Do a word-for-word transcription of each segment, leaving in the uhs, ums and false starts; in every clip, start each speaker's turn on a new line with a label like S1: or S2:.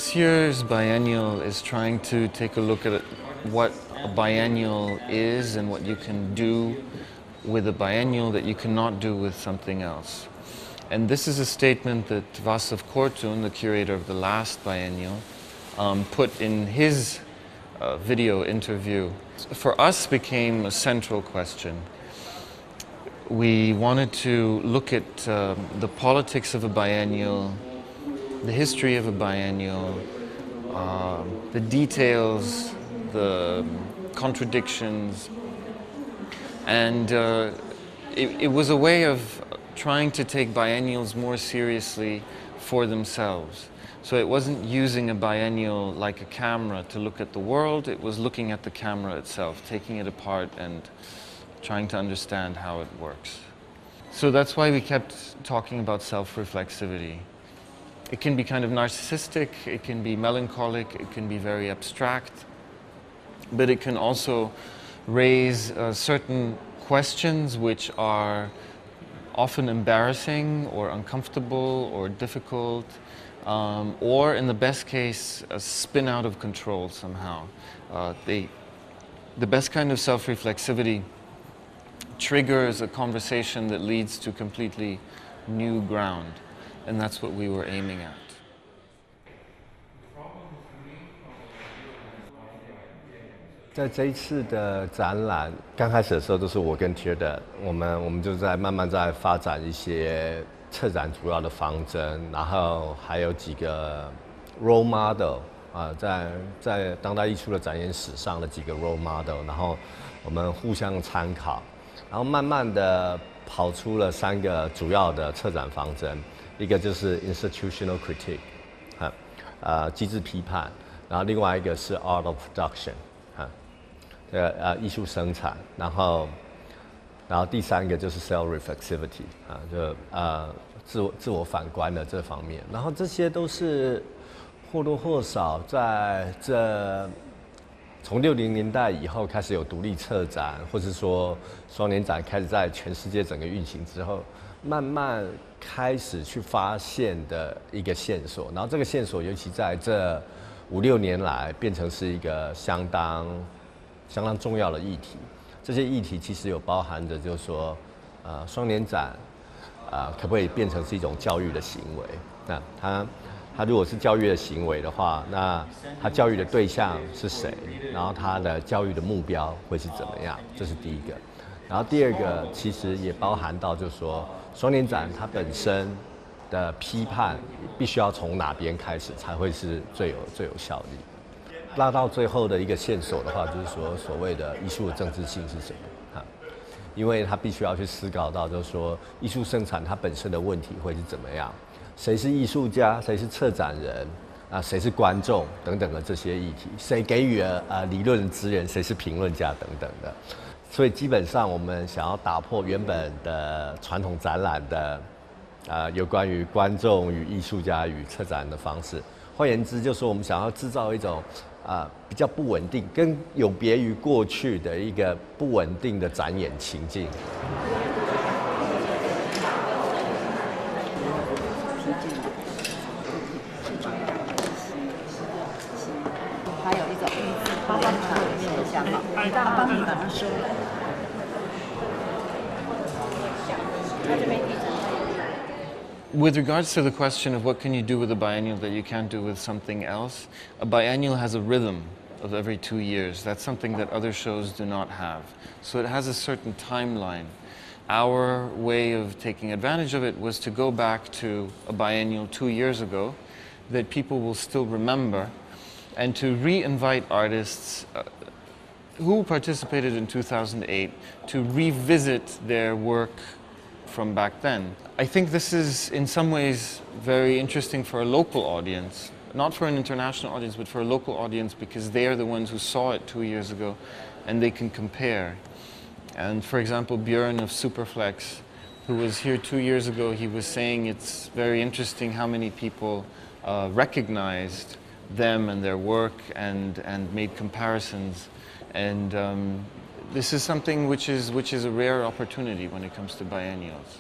S1: This year's biennial is trying to take a look at what a biennial is and what you can do with a biennial that you cannot do with something else. And this is a statement that Václav Kortun, the curator of the last biennial, um, put in his uh, video interview. For us became a central question. We wanted to look at uh, the politics of a biennial, the history of a biennial, uh, the details, the contradictions, and uh, it, it was a way of trying to take biennials more seriously for themselves. So it wasn't using a biennial like a camera to look at the world, it was looking at the camera itself, taking it apart and trying to understand how it works. So that's why we kept talking about self-reflexivity. It can be kind of narcissistic, it can be melancholic, it can be very abstract, but it can also raise uh, certain questions which are often embarrassing or uncomfortable or difficult, um, or in the best case, a spin out of control somehow. Uh, they, the best kind of self-reflexivity triggers a conversation that leads to completely new ground, and that's what we were aiming at.
S2: 在这一次的展览，刚开始的时候都是我跟 Tilda， 我们我们就在慢慢在发展一些策展主要的方针，然后还有几个 role model 啊，在在当代艺术的展演史上的几个 role model， 然后我们互相参考，然后慢慢的跑出了三个主要的策展方针，一个就是 institutional critique， 啊，呃，机制批判，然后另外一个是 art of production。 呃呃，艺术生产，然后，然后第三个就是 self-reflexivity 啊，就呃自我自我反观的这方面，然后这些都是或多或少在这从六零年代以后开始有独立策展，或是说双年展开始在全世界整个运行之后，慢慢开始去发现的一个线索，然后这个线索尤其在这五六年来变成是一个相当。 相当重要的议题，这些议题其实有包含着，就是说，呃，双年展，呃，可不可以变成是一种教育的行为？那它，它如果是教育的行为的话，那它教育的对象是谁？然后它的教育的目标会是怎么样？这是第一个。然后第二个，其实也包含到，就是说，双年展它本身的批判必须要从哪边开始才会是最有最有效力？ 拉到最后的一个线索的话，就是说所谓的艺术的政治性是什么？哈，因为他必须要去思考到，就是说艺术生产它本身的问题会是怎么样？谁是艺术家？谁是策展人？啊，谁是观众？等等的这些议题，谁给予了呃理论资源？谁是评论家？等等的。所以基本上我们想要打破原本的传统展览的，呃，有关于观众与艺术家与策展人的方式。换言之，就是说我们想要制造一种。 啊、呃，比较不稳定，跟有别于过去的一个不稳定的展演情境。
S3: 还有一种包装厂的现象嘛，他帮你把它收了。他这边一直。
S1: With regards to the question of what can you do with a biennial that you can't do with something else, a biennial has a rhythm of every two years. That's something that other shows do not have. So it has a certain timeline. Our way of taking advantage of it was to go back to a biennial two years ago that people will still remember and to re-invite artists uh, who participated in two thousand eight to revisit their work from back then. I think this is in some ways very interesting for a local audience, not for an international audience, but for a local audience because they are the ones who saw it two years ago and they can compare. And for example, Björn of Superflex, who was here two years ago, he was saying it's very interesting how many people uh, recognized them and their work and, and made comparisons. And um, this is something which is, which is a rare opportunity when it comes to biennials.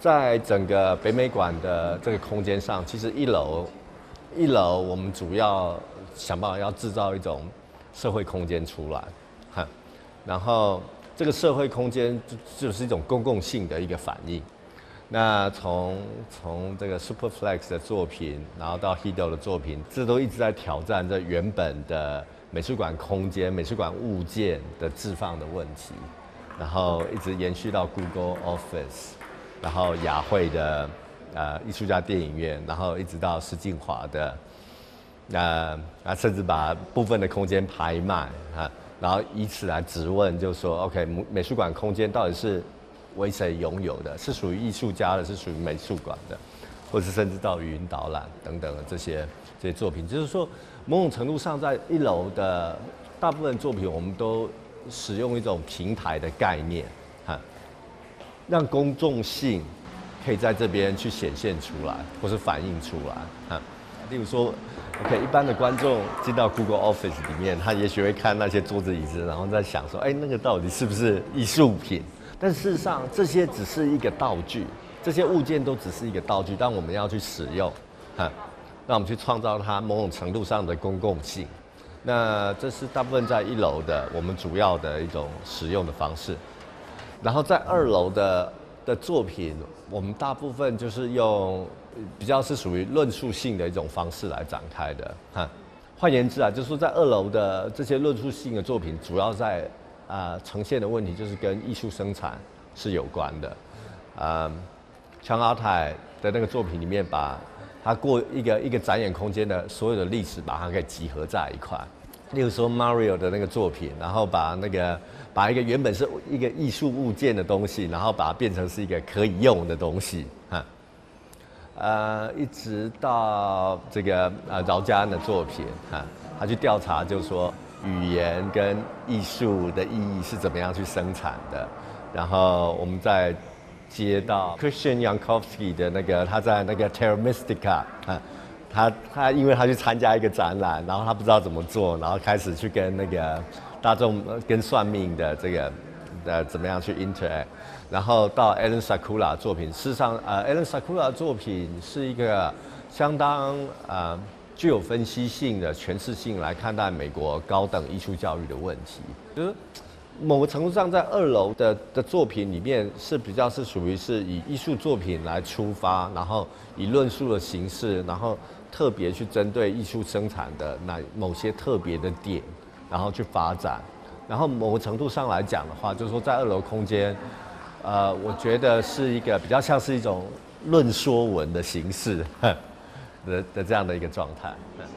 S2: 在整个北美馆的这个空间上，其实一楼，一楼我们主要想办法要制造一种社会空间出来，哈，然后这个社会空间就就是一种公共性的一个反应。那从从这个 Superflex 的作品，然后到 Hido 的作品，这都一直在挑战这原本的美术馆空间、美术馆物件的置放的问题，然后一直延续到 Google Office。然后雅慧的呃艺术家电影院，然后一直到施晋华的，呃啊甚至把部分的空间拍卖啊，然后以此来质问，就说 OK 美术馆空间到底是为谁拥有的？是属于艺术家的，是属于美术馆的，或是甚至到语音导览等等的这些这些作品，就是说某种程度上在一楼的大部分作品，我们都使用一种平台的概念，哈。让公众性可以在这边去显现出来，或是反映出来。哈，例如说 ，OK， 一般的观众进到 Google Office 里面，他也许会看那些桌子椅子，然后在想说，哎，那个到底是不是艺术品？但事实上，这些只是一个道具，这些物件都只是一个道具，但我们要去使用，哈，让我们去创造它某种程度上的公共性。那这是大部分在一楼的我们主要的一种使用的方式。然后在二楼的的作品，我们大部分就是用比较是属于论述性的一种方式来展开的。哈，换言之啊，就是说在二楼的这些论述性的作品，主要在啊、呃、呈现的问题就是跟艺术生产是有关的。啊、呃，像阿泰的那个作品里面，把它过一个一个展演空间的所有的历史，把它给集合在一块。例如说 Mario 的那个作品，然后把那个把一个原本是一个艺术物件的东西，然后把它变成是一个可以用的东西，哈，呃，一直到这个呃饶家安的作品，哈，他去调查，就是说语言跟艺术的意义是怎么样去生产的，然后我们再接到 Christian Yankowski 的那个他在那个 Terra Mystica， 啊。他他因为他去参加一个展览，然后他不知道怎么做，然后开始去跟那个大众跟算命的这个呃怎么样去 interact， 然后到 Alan Sakura 作品，事实上呃 Alan Sakura 作品是一个相当呃具有分析性的诠释性来看待美国高等艺术教育的问题，就是某个程度上在二楼的的作品里面是比较是属于是以艺术作品来出发，然后以论述的形式，然后特别去针对艺术生产的那某些特别的点，然后去发展。然后某个程度上来讲的话，就是说在二楼空间，呃，我觉得是一个比较像是一种论说文的形式的的这样的一个状态。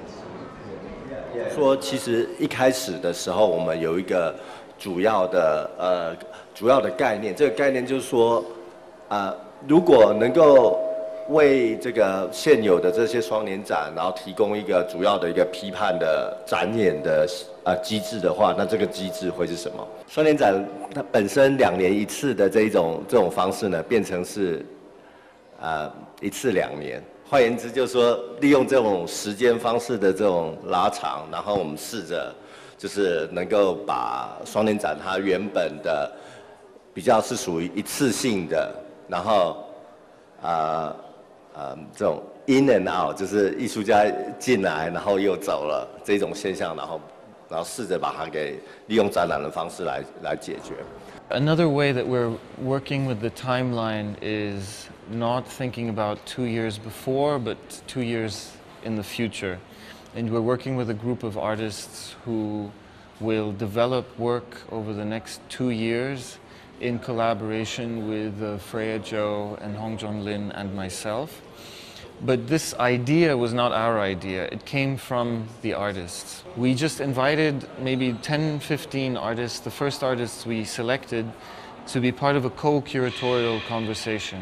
S4: 说其实一开始的时候，我们有一个主要的呃主要的概念，这个概念就是说，啊、呃，如果能够为这个现有的这些双年展，然后提供一个主要的一个批判的展演的呃机制的话，那这个机制会是什么？双年展它本身两年一次的这一种这种方式呢，变成是呃一次两年。换言之，就是说利用这种时间方式的这种拉长，然后我们试着就是能够把双年展它原本的比较是属于一次性的，然后呃呃这种 in and out， 就是艺术家进来然后又走了这种现象，然后然后试着把它给利用展览的方式来来解决。
S1: Another way that we're working with the timeline is not thinking about two years before, but two years in the future. And we're working with a group of artists who will develop work over the next two years in collaboration with uh, Freya Zhou and Hong Jong Lin and myself. But this idea was not our idea. It came from the artists. We just invited maybe ten, fifteen artists, the first artists we selected, to be part of a co-curatorial conversation.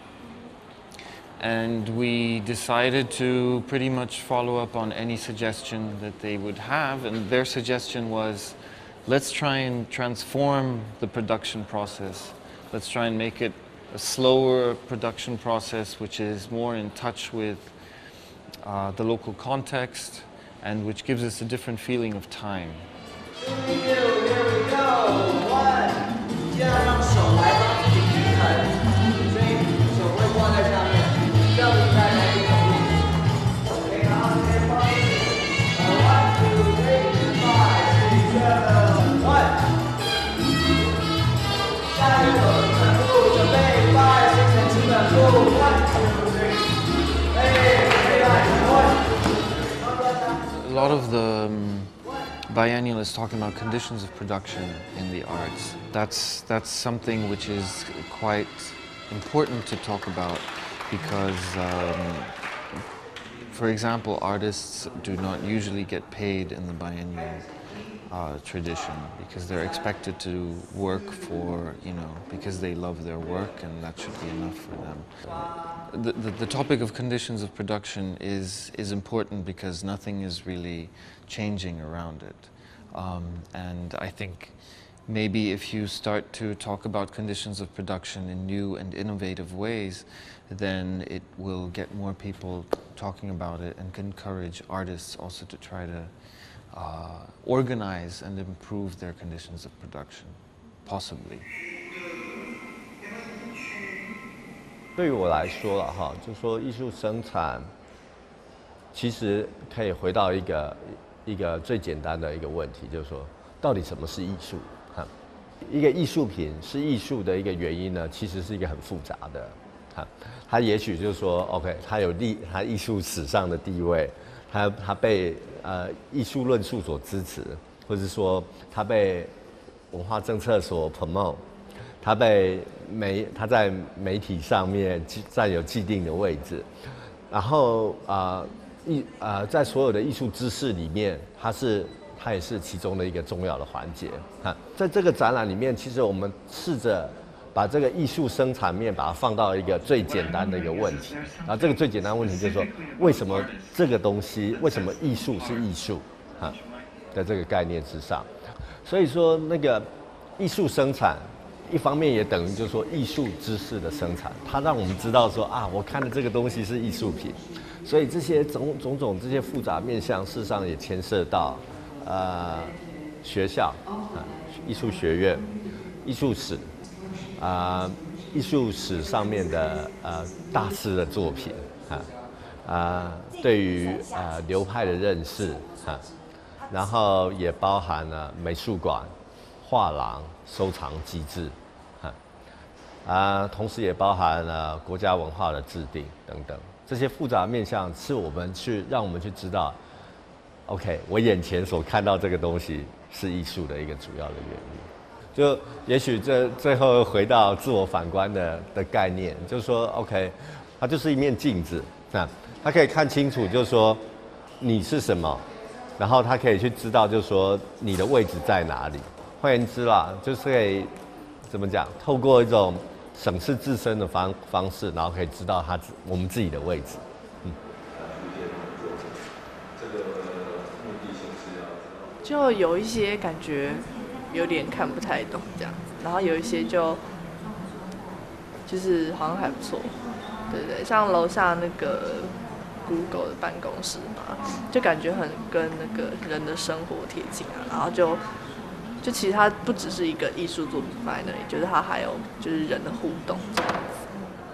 S1: And we decided to pretty much follow up on any suggestion that they would have. And their suggestion was, let's try and transform the production process. Let's try and make it a slower production process which is more in touch with uh, the local context and which gives us a different feeling of time.
S5: Here we go. One. 一定要让手来帮自己平衡，所以手
S1: lot of the um, biennial is talking about conditions of production in the arts. That's, that's something which is quite important to talk about because, um, for example, artists do not usually get paid in the biennial uh, tradition because they're expected to work for, you know, because they love their work and that should be enough for them. The, the, the topic of conditions of production is, is important because nothing is really changing around it. Um, and I think maybe if you start to talk about conditions of production in new and innovative ways, then it will get more people talking about it and encourage artists also to try to uh, organize and improve their conditions of production, possibly.
S2: 对于我来说了哈，就说艺术生产，其实可以回到一个一个最简单的一个问题，就是说，到底什么是艺术？哈，一个艺术品是艺术的一个原因呢，其实是一个很复杂的，哈，它也许就是说 ，OK， 它有历它艺术史上的地位，它它被呃艺术论述所支持，或者说它被文化政策所 promote。 它被媒，它在媒体上面占有既定的位置，然后啊艺啊在所有的艺术知识里面，它是它也是其中的一个重要的环节。哈，在这个展览里面，其实我们试着把这个艺术生产面把它放到一个最简单的一个问题，然后这个最简单的问题就是说，为什么这个东西，为什么艺术是艺术？哈的这个概念之上，所以说那个艺术生产。 一方面也等于就是说艺术知识的生产，它让我们知道说啊，我看的这个东西是艺术品，所以这些种种种这些复杂面向，事实上也牵涉到呃学校啊、艺术学院、艺术史啊、艺术史上面的呃大师的作品啊啊，对于呃流派的认识啊，然后也包含了美术馆、画廊。 收藏机制，哈啊，同时也包含了国家文化的制定等等，这些复杂面向是我们去让我们去知道 ，OK， 我眼前所看到这个东西是艺术的一个主要的原因。就也许这最后回到自我反观的的概念，就是说 OK， 它就是一面镜子，啊，它可以看清楚，就是说你是什么，然后它可以去知道，就是说你的位置在哪里。 换言之啦，就是可以怎么讲？透过一种审视自身的方方式，然后可以知道他我们自己的位置。嗯。
S6: 这个目的性是要
S7: 就有一些感觉有点看不太懂这样子，然后有一些就就是好像还不错，对对，像楼下那个 Google 的办公室嘛，就感觉很跟那个人的生活贴近啊，然后就。 就其实它不只是一个艺术作品放在那里，就是它还有就是人的互动这样子。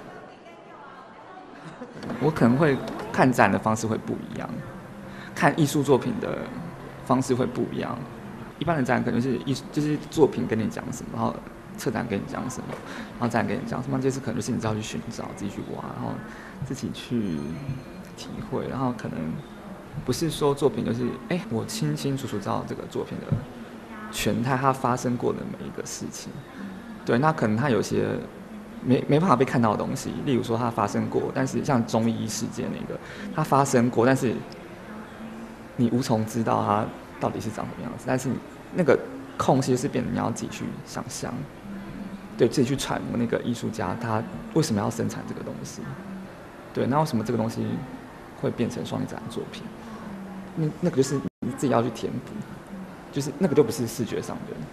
S8: 我可能会看展的方式会不一样，看艺术作品的方式会不一样。一般的展可能是艺就是作品跟你讲什么，然后策展跟你讲什么，然后展跟你讲什么，这次可能就是你自己要去寻找、自己去挖，然后自己去体会，然后可能不是说作品就是哎、欸，我清清楚楚知道这个作品的。 全态它发生过的每一个事情，对，那可能它有些没没办法被看到的东西，例如说它发生过，但是像中医事件那个，它发生过，但是你无从知道它到底是长什么样子，但是那个空隙是变成你要自己去想象，对自己去揣摩那个艺术家他为什么要生产这个东西，对，那为什么这个东西会变成双年展作品？那那个就是你自己要去填补。 就是那个就不是视觉上的。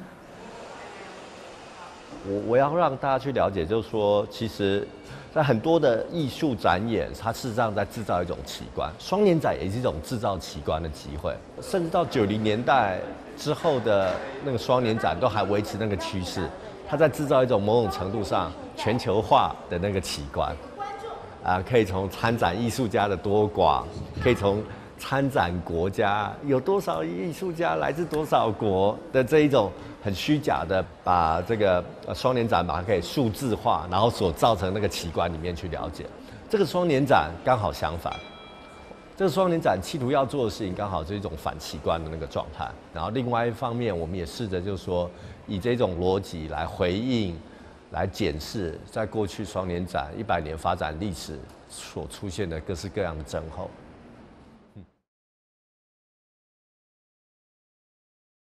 S2: 我我要让大家去了解，就是说，其实，在很多的艺术展演，它事实上在制造一种奇观。双年展也是一种制造奇观的机会，甚至到九零年代之后的那个双年展都还维持那个趋势，它在制造一种某种程度上全球化的那个奇观。啊，可以从参展艺术家的多寡，可以从 参展国家有多少艺术家来自多少国的这一种很虚假的，把这个双年展把它可以数字化，然后所造成那个奇观里面去了解。这个双年展刚好相反， 这个双年展企图要做的事情，刚好是一种反奇观的那个状态。然后另外一方面，我们也试着就是说，以这种逻辑来回应、来检视，在过去双年展一百年发展历史所出现的各式各样的症候。